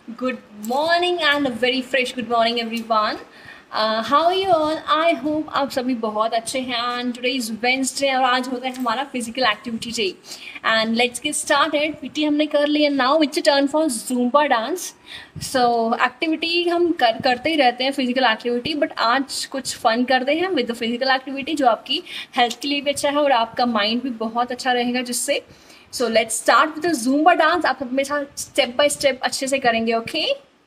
Good morning and a very fresh good morning everyone. How are you all? I hope आप सभी बहुत अच्छे हैं and today is Wednesday और आज होता है हमारा physical activity day and let's get started. PT हमने कर लिया. Now it's a turn for Zumba dance. So activity हम करते ही रहते हैं physical activity, but आज कुछ fun करते हैं with the physical activity जो आपकी health के लिए भी अच्छा है और आपका mind भी बहुत अच्छा रहेगा जिससे. So let's start with the Zumba dance. आप अपने साथ step by step अच्छे से करेंगे, okay?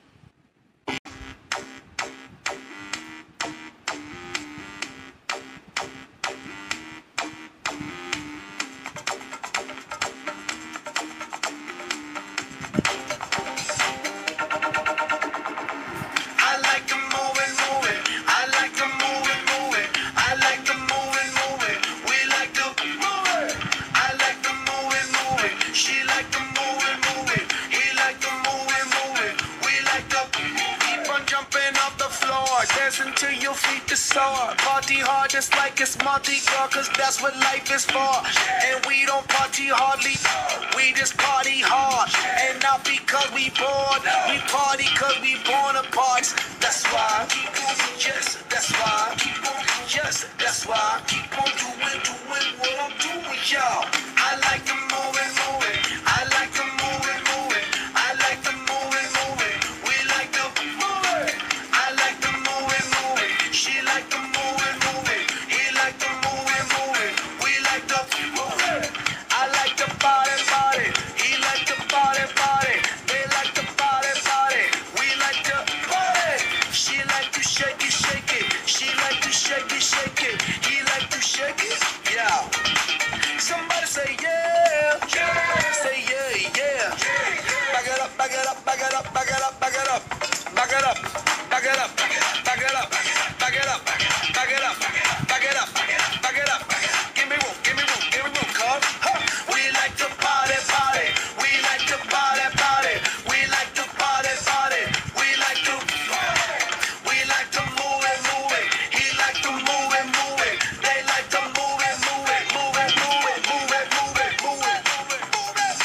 Dancing till your feet is sore. Party hard just like it's Monte Carlo, cause that's what life is for. And we don't party hardly, we just party hard. And not because we bored, we party cause we born apart. That's why, yes, that's why, yes, that's why. Keep on doing what I'm doing, y'all. I like to move it, move it. I like to move it, move it. I like to move it, move it. We like to move it. I like to move it, move it. She like to move it, move it. He like to move it, move it. We like to move it. I like to party, party. He like to party, party. They like to party, party. We like to party. She like to shake it, shake it. She like to shake it, shake it. He like to shake it, yeah. Somebody say yeah, yeah. Say yeah, yeah. Back it up, back it up, back it up, back it up, back it up, back it up, back it up, back it up, back it up, back it up, back it up, back it up. Give me room, give me room, give me room, cuz. We like to party, party. We like to party, party. We like to party, party. We like to we like to move it, move it. He like to move it, move it. They like to move it, move it, move it, move it, move it, move it, move it, move it, move it.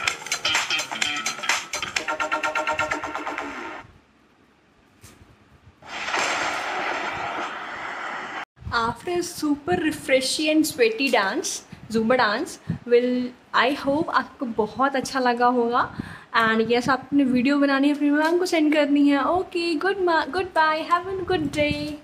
After a super refreshing and sweaty dance, Zumba dance will, I hope आपको बहुत अच्छा लगा होगा. And yes, आपने video बनानी है अपनी ma'am को सेंड करनी है. Okay, good bye, have a good day.